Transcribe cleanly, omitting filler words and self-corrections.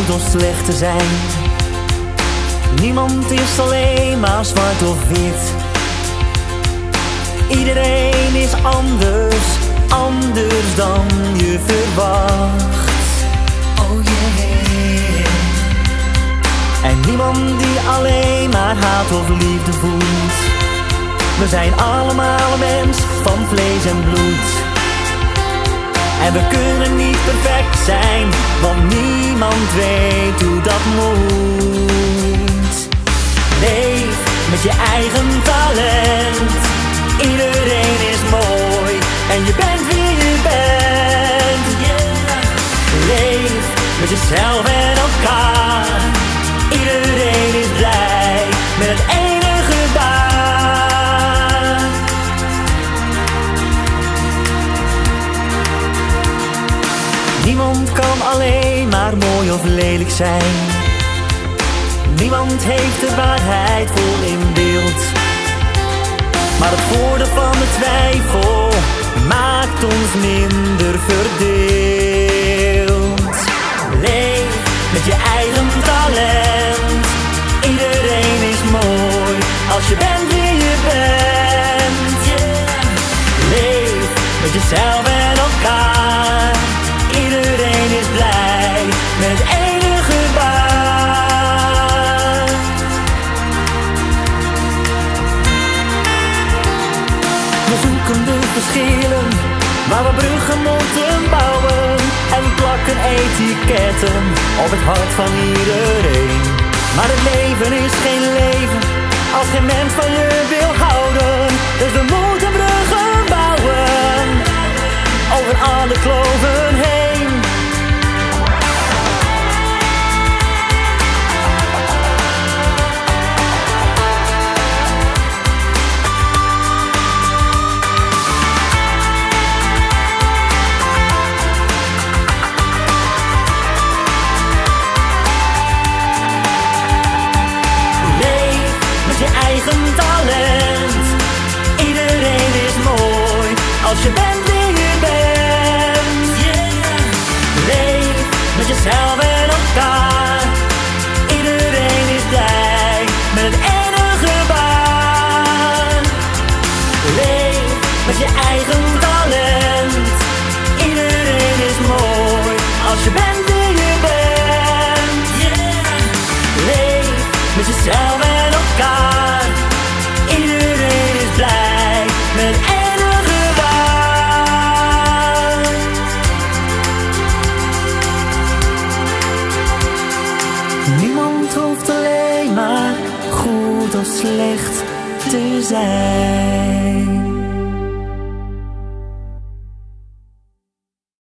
goed of slecht te zijn. Niemand is alleen maar zwart of wit. Iedereen is anders, anders dan je verwacht. Oh yeah. En niemand die alleen maar haat of liefde voelt. We zijn allemaal een mens van vlees en bloed. En we kunnen niet perfect zijn, want niemand weet hoe dat moet. Leef met je eigen talent. Iedereen is mooi en je bent wie je bent. Yeah. Leef met jezelf en elkaar. Iedereen is blij met het ene gebaar. Niemand kan alleen maar mooi of lelijk zijn. Niemand heeft de waarheid vol in beeld. Maar het voordeel van de twijfel maakt ons minder verdeeld. Leef met je eigen talent. Iedereen is mooi als je bent wie je bent. Yeah. Leef met jezelf en elkaar. Iedereen is blij met het ene gebaar. We zoeken de verschillen, waar we bruggen moeten bouwen. En plakken etiketten op het hart van iedereen. Maar het leven is geen leven als geen mens van je wil houden. Dus we moeten bruggen bouwen over alle kloven heen. Eigen talent. Iedereen is mooi als je bent wie je bent. Yeah. Leef met jezelf en elkaar. Iedereen is blij met het ene gebaar. Leef met je eigen talent. Iedereen is mooi als je bent wie je bent. Yeah. Leef met jezelf en elkaar. Iedereen is blij met het enige waar. Niemand hoeft alleen maar goed of slecht te zijn.